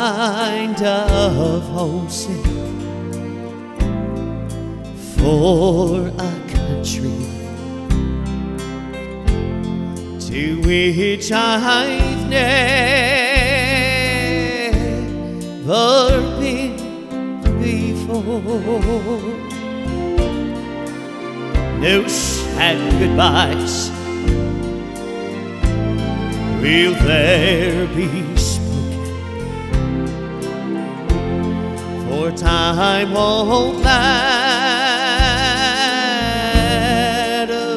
kind of homesick for a country to which I've never been before. No sad goodbyes will there be spoken, for time won't matter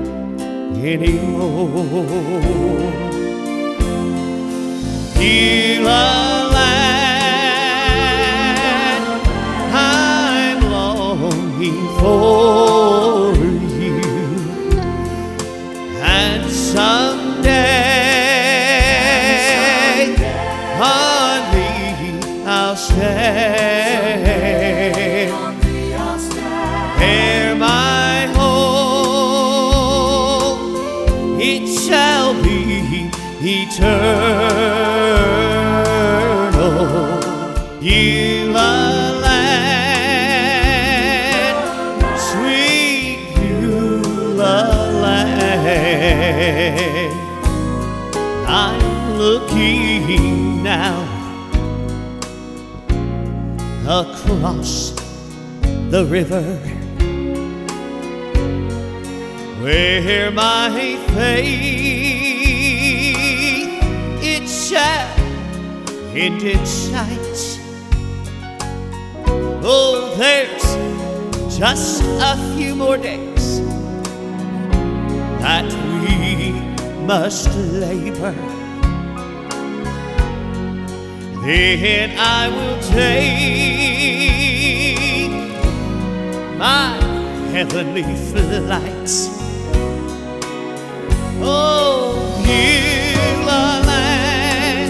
anymore. Beulah land, I'm longing for you, and someday on thee I'll stand. Ere my home, it shall be eternal. Beulah land, sweet Beulah land, I'm looking now across the river where my faith it shall end in sight. Oh, there's just a few more days that we must labor. Then I will take my heavenly flight. Oh, Beulah land,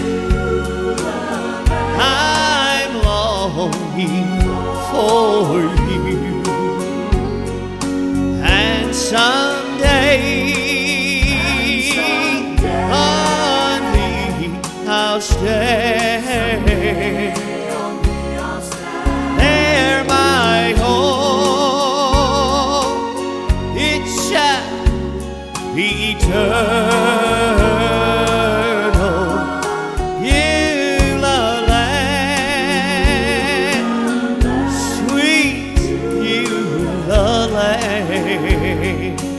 I'm longing for you, and someday on thee I'll stand. There my home, it shall be eternal. Beulah land, sweet Beulah land.